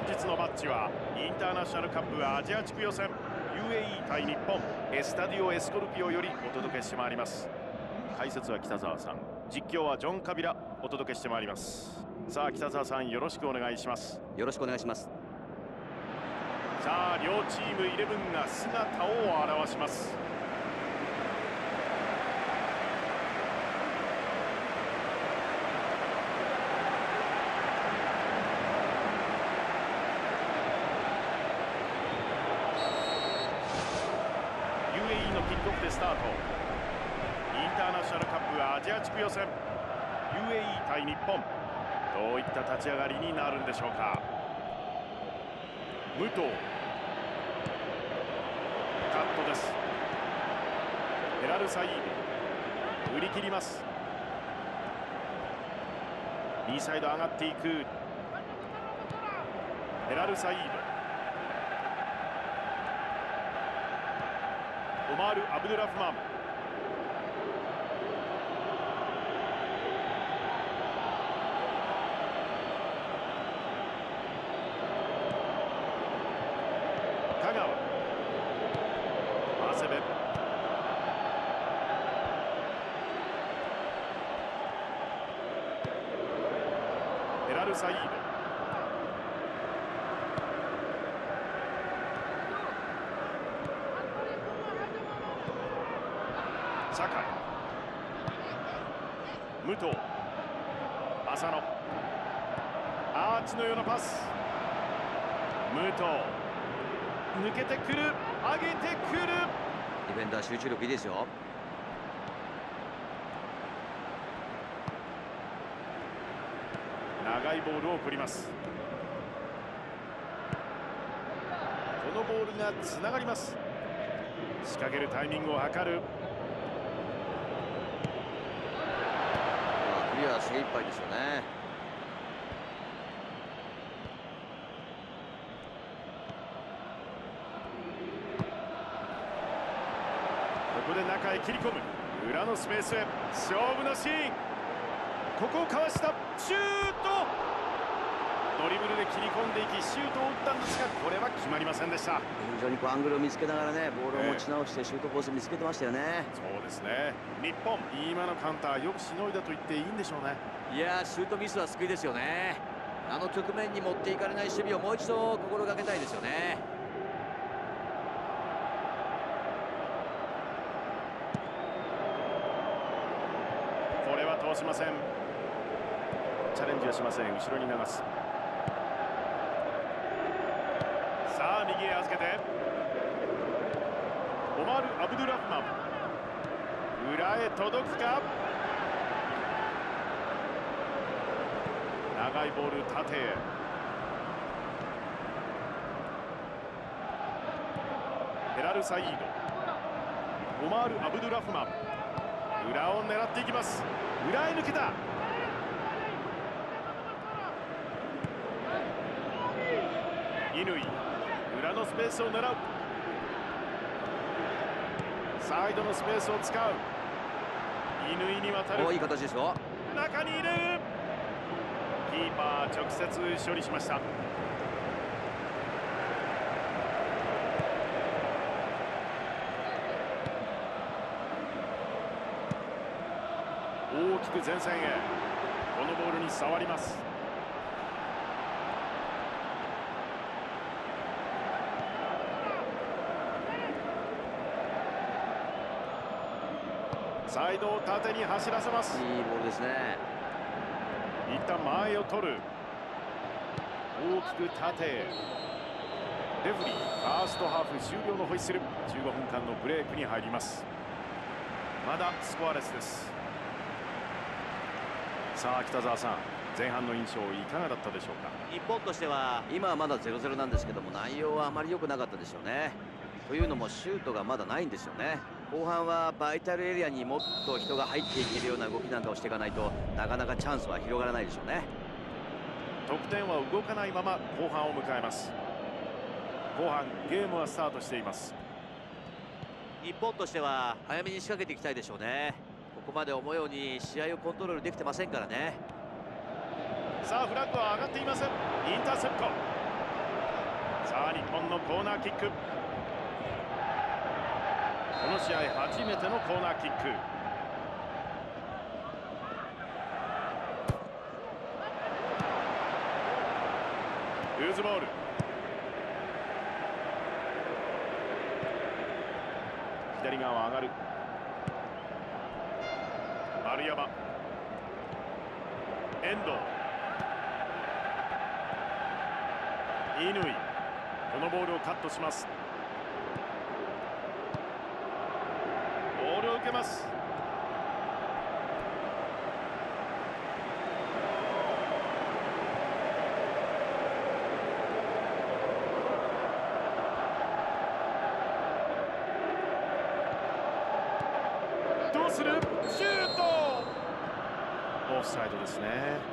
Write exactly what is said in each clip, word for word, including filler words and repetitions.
本日のマッチはインターナショナルカップアジア地区予選 ユーエーイー 対日本エスタディオエスコルピオよりお届けしてまいります。解説は北澤さん、実況はジョン・カビラお届けしてまいります。さあ北澤さん、よろしくお願いします。 よろしくお願いします。 さあ両チームイレブンが姿を現します。ユーエーイー のキックオフでスタート。インターナショナルカップアジア地区予選 ユーエーイー 対日本、どういった立ち上がりになるんでしょうか。武藤、カットです。ヘラルサイード、振り切ります。右サイド上がっていくヘラルサイード、オマール・アブドゥラフマン、香川、長谷部、ヘラルサイード、酒井、武藤、浅野、アーチのようなパス、武藤、抜けてくる、上げてくる。 ディフェンダー集中力いいですよ。 長いボールを送ります。このボールがつながります。仕掛けるタイミングを図る。 クリア精一杯ですよね。 ここで中へ切り込む。裏のスペースへ勝負のシーン。ここをかわした。シュート。ドリブルで切り込んでいきシュートを打ったんですが、これは決まりませんでした。 非常にこうアングルを見つけながらね、ボールを持ち直してシュートコース見つけてましたよね。 そうですね。日本、今のカウンターよくしのいだと言っていいんでしょうね。 いやー、シュートミスは救いですよね。あの局面に持っていかれない守備をもう一度心がけたいですよね。 これは通しません。チャレンジはしません。後ろに流す。さあ右へ預けてオマール・アブドゥラフマン、裏へ届くか。長いボール縦へ。ヘラルサイード、オマール・アブドゥラフマン、裏を狙っていきます。裏へ抜けた。乾、裏のスペースを狙う。サイドのスペースを使う。乾に渡る。 お、いい形ですよ。 中に入れる。キーパー直接処理しました。大きく前線へ。このボールに触ります。サイドを縦に走らせます。 いいボールですね。 一旦前を取る。大きく縦へ。レフリー、ファーストハーフ終了のホイッスル。じゅうごふんかんのブレークに入ります。まだスコアレスです。さあ北澤さん、前半の印象いかがだったでしょうか。 日本としては今はまだゼロゼロなんですけども、内容はあまり良くなかったでしょうね。というのもシュートがまだないんですよね。後半はバイタルエリアにもっと人が入っていけるような動きなんかをしていかないと、なかなかチャンスは広がらないでしょうね。 得点は動かないまま後半を迎えます。後半ゲームはスタートしています。 日本としては早めに仕掛けていきたいでしょうね。ここまで思うように試合をコントロールできてませんからね。 さあフラッグは上がっていません。インターセプト。 さあ日本のコーナーキック、この試合初めてのコーナーキック。ルーズボール。左側上がる。丸山、遠藤、乾、このボールをカットします。ボールを受けます。どうする？シュート！オフサイドですね。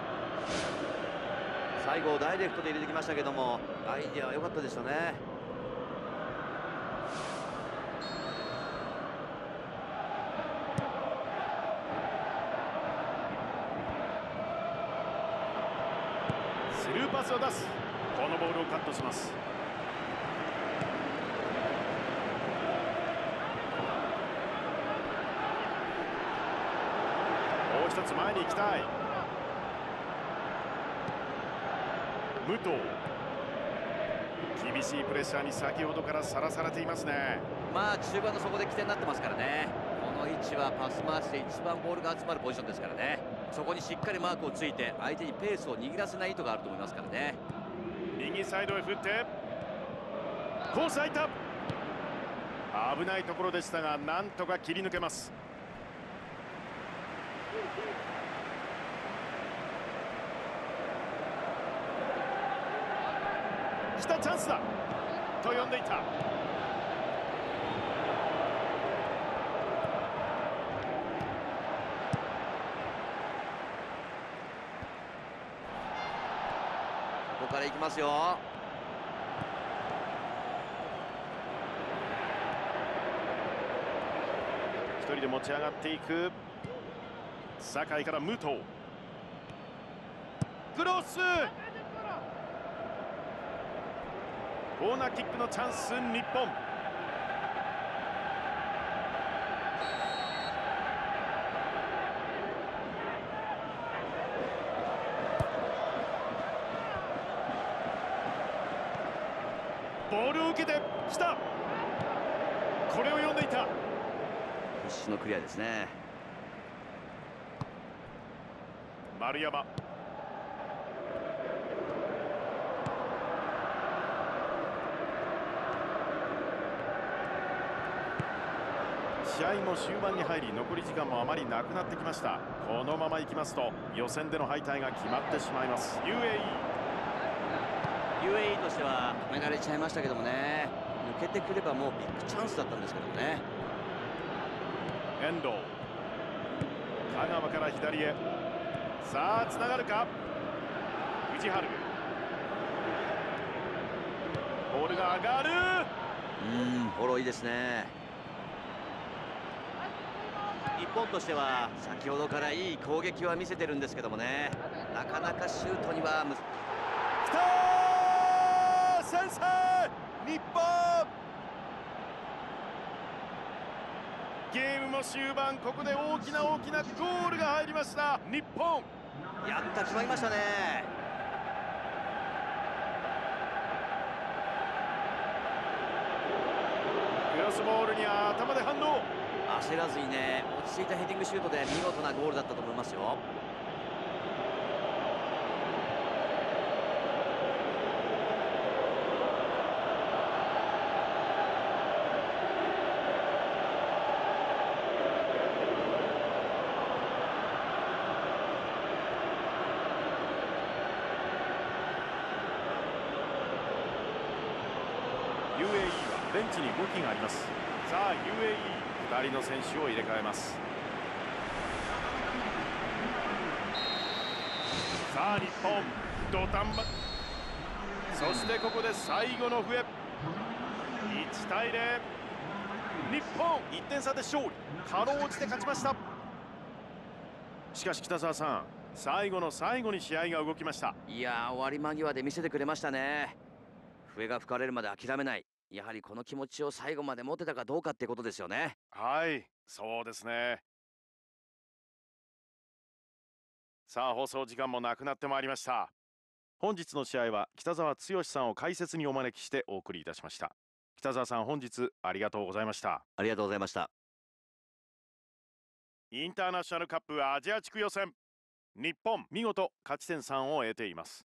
最後ダイレクトで入れてきましたけども、アイデアは良かったですよね。 スルーパスを出す。このボールをカットします。もう一つ前に行きたい。武藤、厳しいプレッシャーに先ほどからさらされていますね。 まあ中盤の底で起点になってますからね。この位置はパス回しで一番ボールが集まるポジションですからね。そこにしっかりマークをついて相手にペースを握らせない意図があると思いますからね。 右サイドへ振ってコース空いた。危ないところでしたがなんとか切り抜けます。来たチャンスだと呼んでいた。 ここから行きますよ。 一人で持ち上がっていく。酒井から武藤、クロス。コーナーキックのチャンス、日本。ボールを受けてきた。これを読んでいた。 必死のクリアですね。 丸山、試合も終盤に入り残り時間もあまりなくなってきました。このままいきますと予選での敗退が決まってしまいます。 ユーエーイーユーエーイー としては止められちゃいましたけどもね。抜けてくればもうビッグチャンスだったんですけどもね。 遠藤、香川から左へ。さあつながるか。藤原、ボールが上がる。 うんフォローいいですね。日本としては先ほどからいい攻撃は見せてるんですけどもね、なかなかシュートにはむきたー、先制日本。ゲームも終盤、ここで大きな大きなゴールが入りました。日本やった決まりましたね。 クロスボールには頭で反応。 焦らずにね、落ち着いたヘディングシュートで見事なゴールだったと思いますよ。 ユーエーイー はベンチに動きがあります。さあ ユーエーイーふたりの選手を入れ替えます。さあ日本土壇場。そしてここで最後の笛。いちたいゼロ、日本いってん差で勝利。かろうじて勝ちました。しかし北澤さん、最後の最後に試合が動きました。 いやー、終わり間際で見せてくれましたね。 笛が吹かれるまで諦めない、やはりこの気持ちを最後まで持てたかどうかってことですよね。 はい、そうですね。さあ、放送時間もなくなってまいりました。本日の試合は北澤剛さんを解説にお招きしてお送りいたしました。北澤さん、本日ありがとうございました。 ありがとうございました。 インターナショナルカップアジア地区予選、日本見事勝ち点さんを得ています。